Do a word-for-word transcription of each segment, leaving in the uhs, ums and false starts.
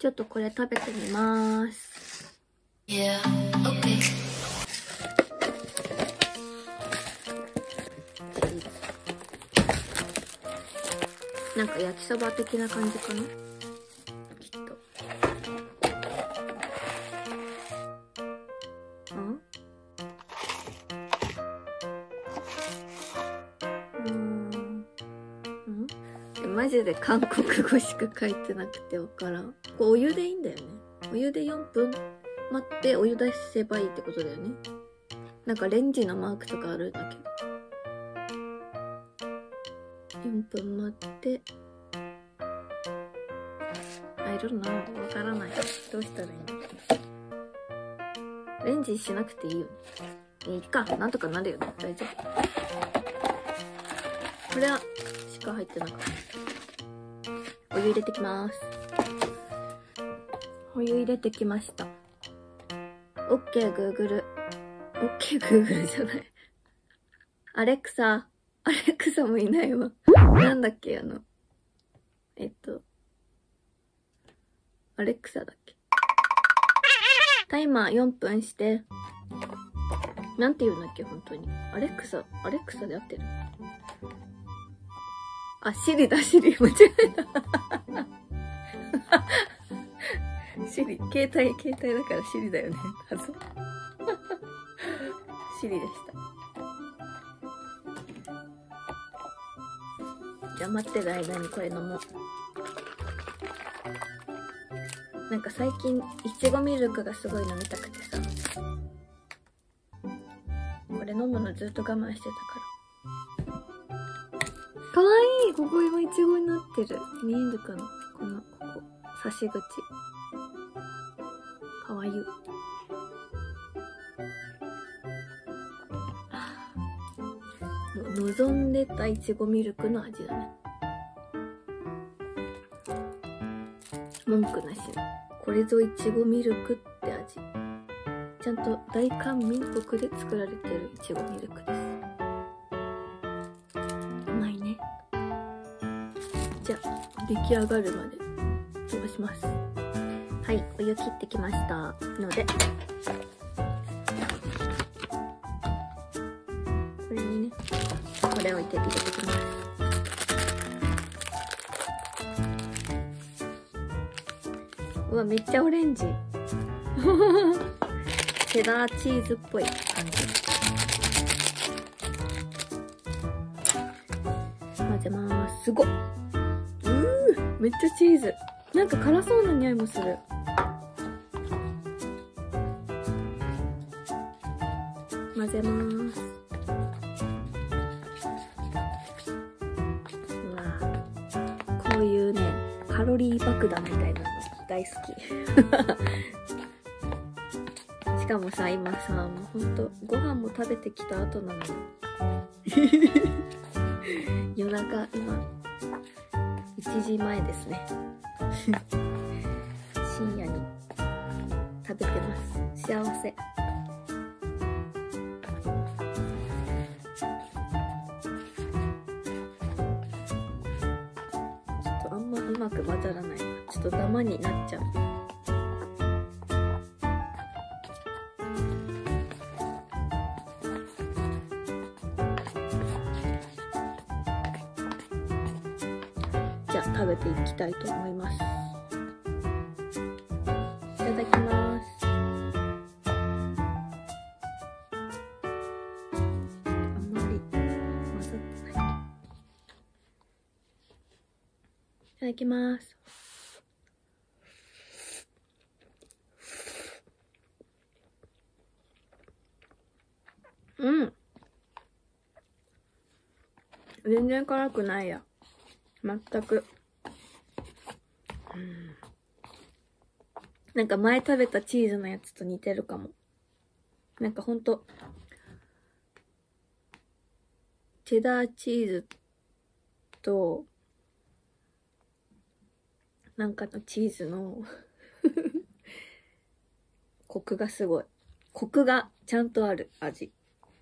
ちょっとこれ食べてみます。Yeah, okay. なんか焼きそば的な感じかな、きっと。ん？うーん。ん？マジで韓国語しか書いてなくてわからん。これお湯でいいんだよね。お湯でよんぷん待ってお湯出せばいいってことだよね。なんかレンジのマークとかあるんだけど。よんぷん待って。I don't know。わからない。どうしたらいいの？レンジしなくていいよね。いいか。なんとかなるよね。大丈夫。これは、しか入ってなかった。お湯入れてきます。お湯入れてきました。OK、Google。OK、Google じゃない。アレクサ。アレクサもいないわ。なんだっけ、あの。えっと。アレクサだっけ。タイマーよんぷんして。なんて言うんだっけ、本当に。アレクサ、アレクサで合ってる？あ、シリだ、シリ。間違えた。シリ。携帯、携帯だからシリだよね。あ、そう。シリでした。じゃあ待ってる間にこれ飲もう。なんか最近、いちごミルクがすごい飲みたくてさ。これ飲むのずっと我慢してたから。かわいい！ここ今いちごになってる。見えるかな？この、ここ。差し口。かわいい。もう望んでたいちごミルクの味だね。文句なし。これぞいちごミルクって味。ちゃんと大韓民国で作られてるいちごミルクです。うまいね。じゃあ出来上がるまで飛ばします。はい、お湯切ってきましたので、これにね、これ置いて入れてきます。うわ、めっちゃオレンジ。チェダーチーズっぽい感じ。混ぜまーす。すごっ。うー、めっちゃチーズ。なんか辛そうな匂いもする。混ぜまーす。うわー、こういうね、カロリー爆弾みたいなの大好き。しかもさ、今さ、もうほんとご飯も食べてきた後なのよ。夜中、今いちじまえですね。深夜に食べてます。幸せ。ちょっとあんまうまく混ざらない。ちょっとダマになっちゃう。じゃあ食べていきたいと思います。いただきます。あんまり混ざってない。いただきます。うん。全然辛くないや。全く。うん。なんか前食べたチーズのやつと似てるかも。なんかほんと、チェダーチーズと、なんかのチーズの、コクがすごい。コクがちゃんとある味。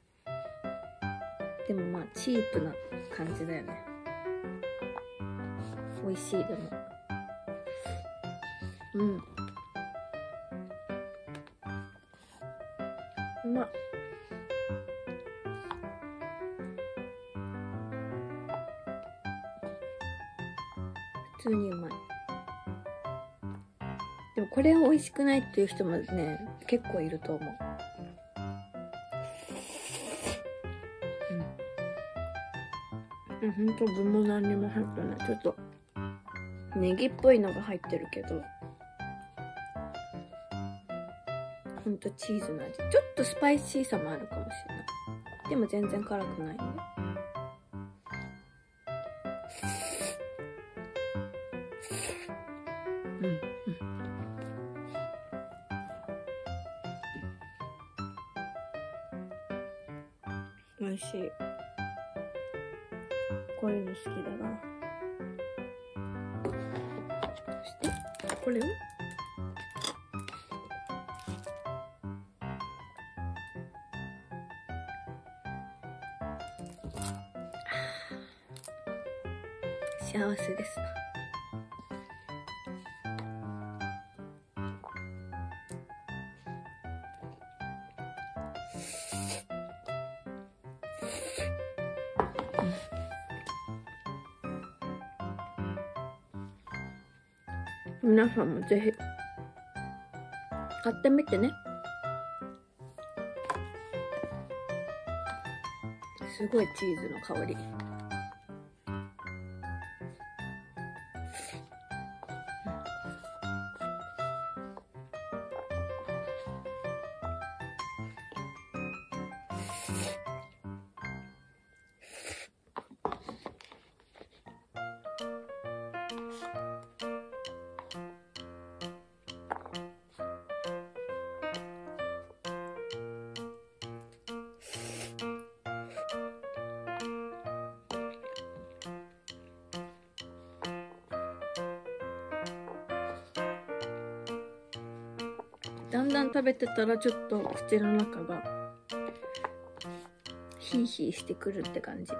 でもまあ、チープな感じだよね。美味しい、でも。 うん。うまっ。普通にうまい。でもこれ美味しくないっていう人もね、結構いると思う。うん。ほんと具も何にも入ってない。ちょっとネギっぽいのが入ってるけど、ほんとチーズの味。ちょっとスパイシーさもあるかもしれない。でも全然辛くないね。うん、うん。美味しい。こういうの好きだな。そしてこれを幸せですな。皆さんもぜひ買ってみてね。すごいチーズの香り。だんだん食べてたらちょっと口の中がヒーヒーしてくるって感じ。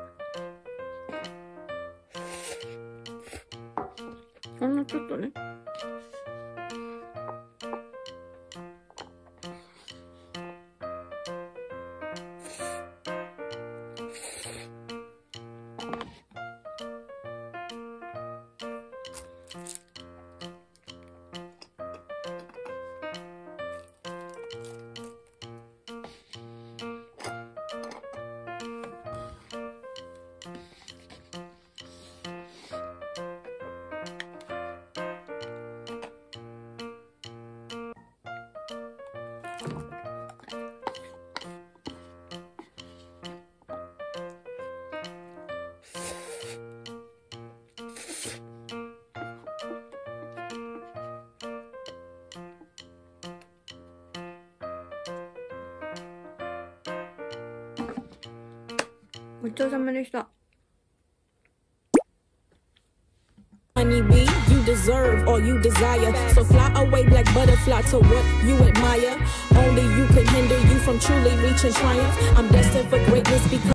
ほんのちょっとね。ごちそうさまでした。 Honeybee, you deserve all you desire. So fly away, black butterfly, to what you admire. Only you can hinder you from truly reaching triumph. I'm destined for greatness because